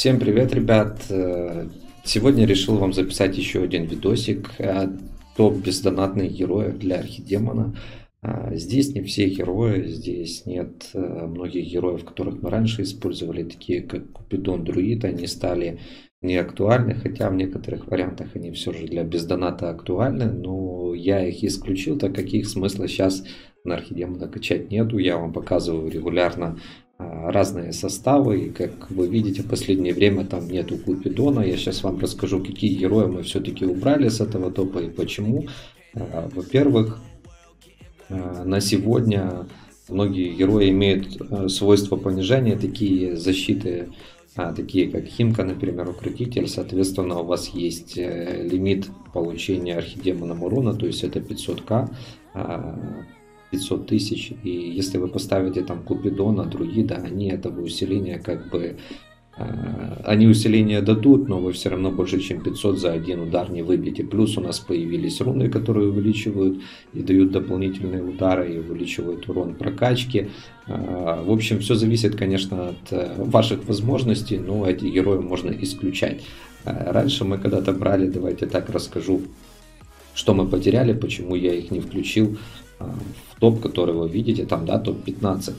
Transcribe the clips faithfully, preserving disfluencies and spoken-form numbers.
Всем привет, ребят! Э, Сегодня решил вам записать еще один видосик. э, Топ бездонатных героев для архидемона. А, Здесь не все герои, здесь нет э, многих героев, которых мы раньше использовали, такие как Купидон, Друид. Они стали не актуальны, хотя в некоторых вариантах они все же для бездоната актуальны. Но я их исключил, так как их смысла сейчас на архидемона качать нету. Я вам показываю регулярно а, разные составы. И как вы видите, в последнее время там нету Купидона. Я сейчас вам расскажу, какие герои мы все-таки убрали с этого топа и почему. А, Во-первых, а, на сегодня многие герои имеют а, свойства понижения, такие защиты, а, такие как Химка, например, Укротитель. Соответственно, у вас есть э, лимит получения архидемоном урона, то есть это пятьсот тысяч. пятьсот тысяч, и если вы поставите там Купидона, Друида, они этого усиления как бы э, они усиление дадут, но вы все равно больше чем пятьсот за один удар не выбьете. Плюс у нас появились руны, которые увеличивают и дают дополнительные удары и увеличивают урон прокачки. Э, в общем, все зависит, конечно, от э, ваших возможностей, но эти герои можно исключать. Э, раньше мы когда-то брали, давайте так расскажу, что мы потеряли, почему я их не включил в топ, который вы видите, там, да, топ пятнадцать.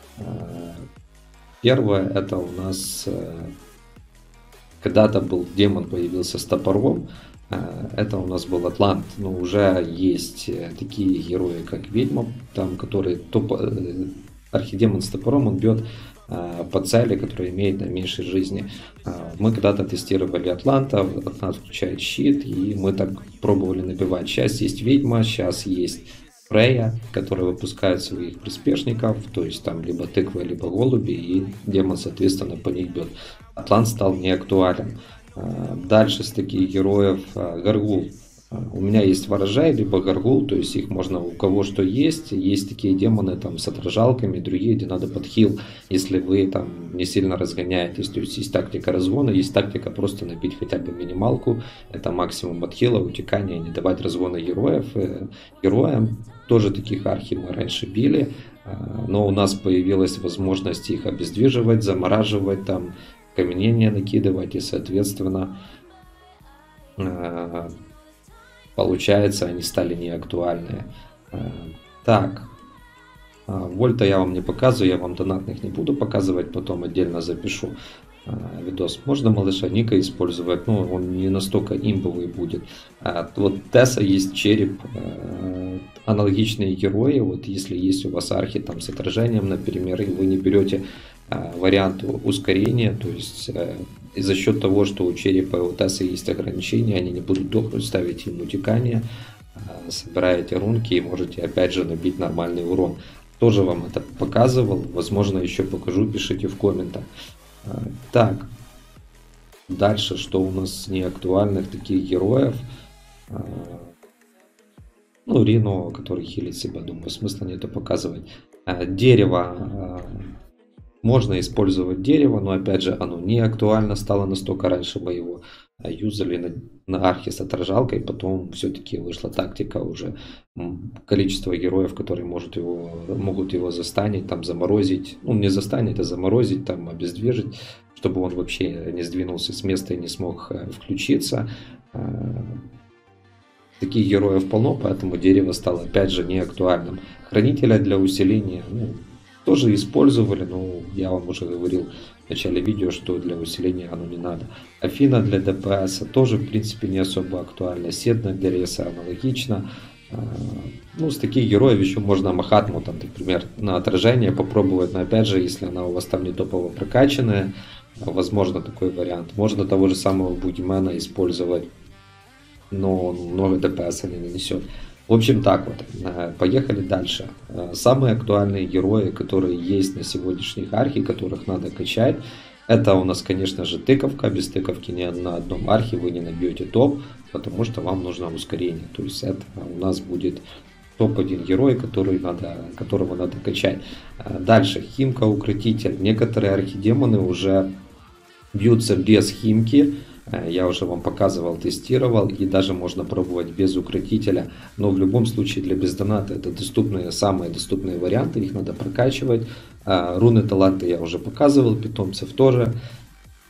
Первое, это у нас когда-то был демон, появился с топором. Это у нас был Атлант, но уже есть такие герои, как Ведьма, там, который топ, архидемон с топором, он бьет по цели, которая имеет наименьшей жизни. Мы когда-то тестировали Атланта, Атлант включает щит, и мы так пробовали набивать. Сейчас есть Ведьма, сейчас есть Freya, которые выпускают своих приспешников, то есть там либо тыквы, либо голуби, и демон, соответственно, по них бьет. Атлант стал неактуален. Дальше с таких героев Гаргул. У меня есть ворожай, либо Гаргул, то есть их можно у кого что есть. Есть такие демоны там с отражалками, другие, где надо подхил, если вы там не сильно разгоняетесь. То есть есть тактика разгона, есть тактика просто набить хотя бы минималку. Это максимум отхила, утекания, не давать разгона героев. Героям тоже таких архи мы раньше били, но у нас появилась возможность их обездвиживать, замораживать, там каменение накидывать, и соответственно получается, они стали неактуальные. Так, Вольта я вам не показываю, я вам донатных не буду показывать, потом отдельно запишу видос. Можно малыша Ника использовать, но он не настолько имбовый будет. Вот Тесса есть череп, аналогичные герои. Вот если есть у вас архи там с отражением, например, и вы не берете вариант ускорения, то есть и за счет того, что у черепа и у Тессы есть ограничения, они не будут дохнуть, ставите им утекание, собираете рунки и можете опять же набить нормальный урон. Тоже вам это показывал, возможно еще покажу, пишите в комментах. Так, дальше, что у нас не актуальных таких героев. Ну, Рино, который хилит себя, думаю, смысла нету показывать. Дерево. Можно использовать дерево, но опять же оно не актуально стало настолько. Раньше мы его юзали на, на архе с отражалкой, потом все-таки вышла тактика уже количество героев, которые может его, могут его застанить, там заморозить, ну не застанет, а заморозить, там обездвижить, чтобы он вообще не сдвинулся с места и не смог включиться. Таких героев полно, поэтому дерево стало опять же не актуальным. Хранителя для усиления, ну, тоже использовали, но я вам уже говорил в начале видео, что для усиления оно не надо. Афина для ДПС тоже в принципе не особо актуальна. Седна для реса аналогично. Ну, с таких героев еще можно Махатму, там, например, на отражение попробовать, но опять же, если она у вас там не топово прокачанная, возможно такой вариант. Можно того же самого Бугимена использовать, но много ДПС не нанесет. В общем, так вот, поехали дальше. Самые актуальные герои, которые есть на сегодняшних архе, которых надо качать, это у нас, конечно же, тыковка. Без тыковки ни на одном архе вы не набьете топ, потому что вам нужно ускорение. То есть это у нас будет топ один герой, который надо, которого надо качать. Дальше, Химка, Укротитель. Некоторые архидемоны уже бьются без Химки. Я уже вам показывал, тестировал, и даже можно пробовать без укротителя. Но в любом случае для бездоната это доступные, самые доступные варианты, их надо прокачивать. Руны таланты я уже показывал, питомцев тоже.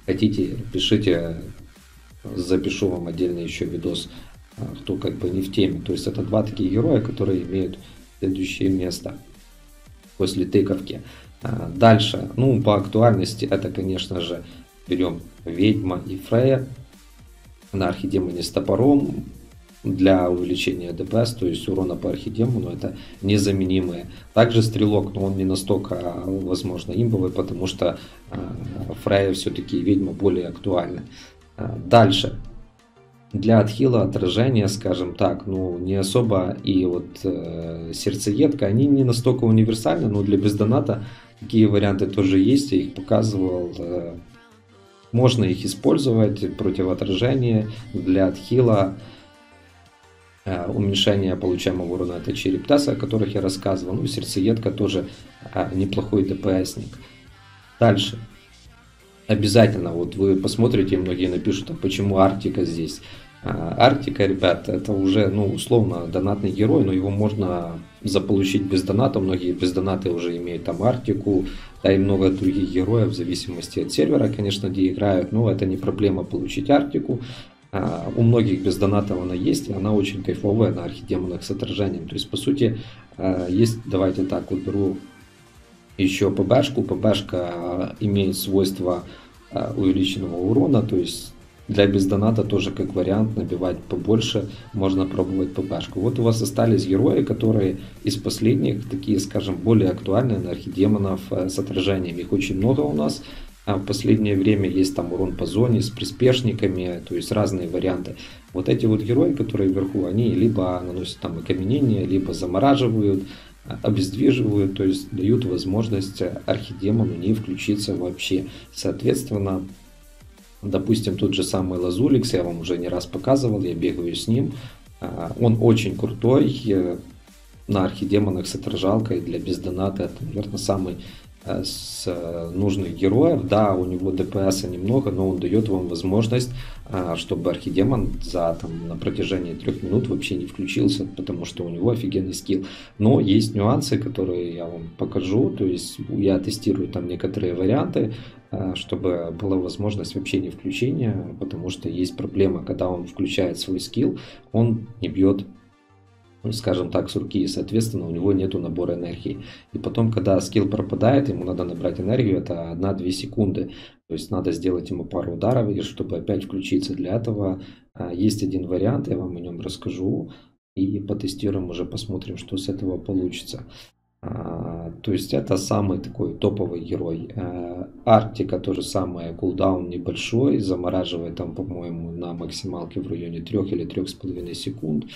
Хотите, пишите, запишу вам отдельный еще видос, кто как бы не в теме. То есть это два такие героя, которые имеют следующее место после тыковки. Дальше, ну по актуальности, это конечно же берем Ведьма и Фрея на архидемоне с топором для увеличения ДПС, то есть урона по архидемону, это незаменимые. Также Стрелок, но он не настолько, возможно, имбовый, потому что Фрея все-таки Ведьма более актуальна. Дальше. Для отхила отражения, скажем так, ну не особо, и вот э, сердцеедка, они не настолько универсальны, но для бездоната такие варианты тоже есть, я их показывал. Э, можно их использовать против отражения для отхила, э, уменьшения получаемого урона, это черептасы, о которых я рассказывал, ну и сердцеедка тоже э, неплохой ДПСник. Дальше. Обязательно, вот вы посмотрите, многие напишут, а почему Арктика здесь. Арктика, ребят, это уже, ну, условно, донатный герой, но его можно заполучить без доната. Многие без доната уже имеют там Арктику, да и много других героев, в зависимости от сервера, конечно, где играют, но это не проблема получить Арктику. У многих без донатов она есть, и она очень кайфовая на архидемонах с отражением. То есть, по сути, есть, давайте так, вот беру еще ПБшку. ПБшка имеет свойство увеличенного урона, то есть для бездоната тоже как вариант набивать побольше, можно пробовать ПБшку. Вот у вас остались герои, которые из последних, такие, скажем, более актуальные на архидемонов с отражением. Их очень много у нас. А в последнее время есть там урон по зоне с приспешниками, то есть разные варианты. Вот эти вот герои, которые вверху, они либо наносят там окаменение, либо замораживают, обездвиживают, то есть дают возможность архидемону не включиться вообще. Соответственно, допустим, тот же самый Лазуликс, я вам уже не раз показывал, я бегаю с ним. Он очень крутой на архидемонах с отражалкой для бездоната. Это, наверное, самый с нужных героев. Да, у него ДПС немного, но он дает вам возможность, чтобы архидемон за, там, на протяжении трех минут вообще не включился, потому что у него офигенный скилл. Но есть нюансы, которые я вам покажу. То есть я тестирую там некоторые варианты, чтобы была возможность вообще не включения, потому что есть проблема, когда он включает свой скилл, он не бьет, скажем так, с руки, и, соответственно, у него нету набора энергии. И потом, когда скилл пропадает, ему надо набрать энергию, это одна-две секунды. То есть надо сделать ему пару ударов, чтобы опять включиться. Для этого есть один вариант, я вам о нем расскажу, и потестируем, уже посмотрим, что с этого получится. То есть это самый такой топовый герой. Арктика то же самое, кулдаун небольшой, замораживает там, по-моему, на максималке в районе трёх или трёх с половиной секунд.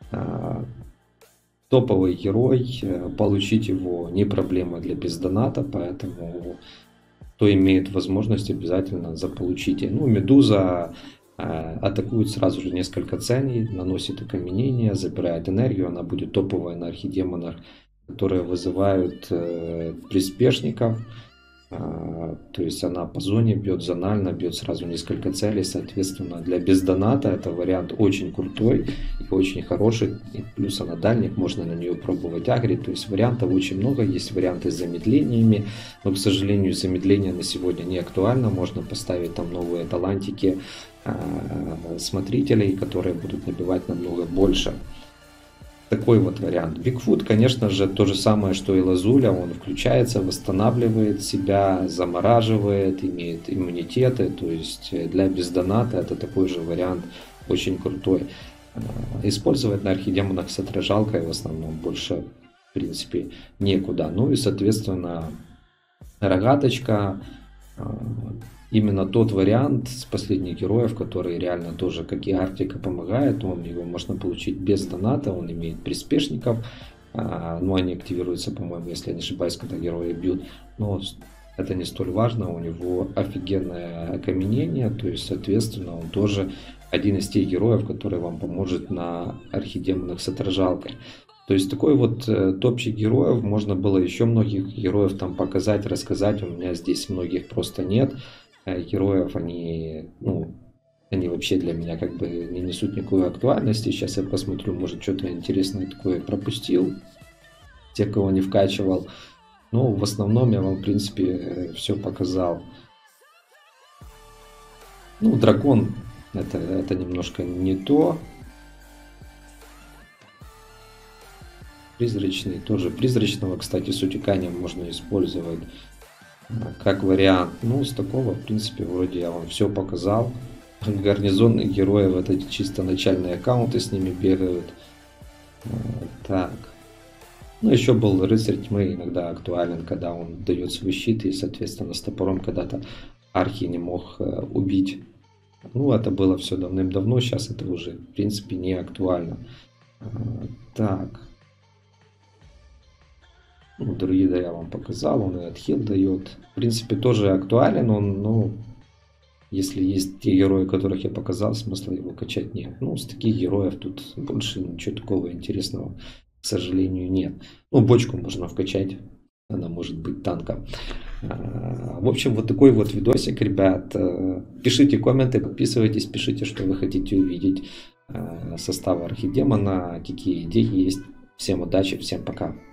Топовый герой, получить его не проблема для бездоната, поэтому кто имеет возможность, обязательно заполучите. Ну, Медуза атакует сразу же несколько целей, наносит окаменение, забирает энергию, она будет топовая на архидемонах, которые вызывают э, приспешников, э, то есть она по зоне бьет, зонально бьет сразу несколько целей, соответственно для бездоната это вариант очень крутой и очень хороший, и плюс она дальник, можно на нее пробовать агрить, то есть вариантов очень много, есть варианты с замедлениями, но, к сожалению, замедление на сегодня не актуально, можно поставить там новые талантики э, смотрителей, которые будут набивать намного больше. Такой вот вариант. Бигфут, конечно же, то же самое, что и Лазуля. Он включается, восстанавливает себя, замораживает, имеет иммунитеты. То есть для бездоната это такой же вариант, очень крутой. Использовать на архидемонах с отражалкой в основном больше, в принципе, некуда. Ну и, соответственно, рогаточка. Именно тот вариант с последних героев, который реально тоже, как и Арктика, помогает. Он, его можно получить без доната, он имеет приспешников. Но они активируются, по-моему, если я не ошибаюсь, когда герои бьют. Но это не столь важно, у него офигенное окаменение. То есть, соответственно, он тоже один из тех героев, который вам поможет на архидемонах с отражалкой. То есть такой вот э, топчик героев, можно было еще многих героев там показать, рассказать, у меня здесь многих просто нет. Э, героев, они, ну, они вообще для меня как бы не несут никакой актуальности. Сейчас я посмотрю, может что-то интересное такое пропустил, те, кого не вкачивал. Но в основном я вам, в принципе, все показал. Ну, дракон это, это немножко не то. Призрачный, тоже призрачного, кстати, с утеканием можно использовать как вариант. Ну, с такого, в принципе, вроде я вам все показал. Гарнизонных героев это чисто начальные аккаунты, с ними бегают. Так. Ну, еще был рыцарь тьмы, иногда актуален, когда он дает свой щит, и, соответственно, с топором когда-то архи не мог убить. Ну, это было все давным-давно, сейчас это уже, в принципе, не актуально. Так. Ну, друида я вам показал, он и отхил дает. В принципе, тоже актуален он, но если есть те герои, которых я показал, смысла его качать нет. Ну, с таких героев тут больше ничего такого интересного, к сожалению, нет. Ну, бочку можно вкачать, она может быть танком. В общем, вот такой вот видосик, ребят. Пишите комменты, подписывайтесь, пишите, что вы хотите увидеть состава Архидемона, какие идеи есть. Всем удачи, всем пока.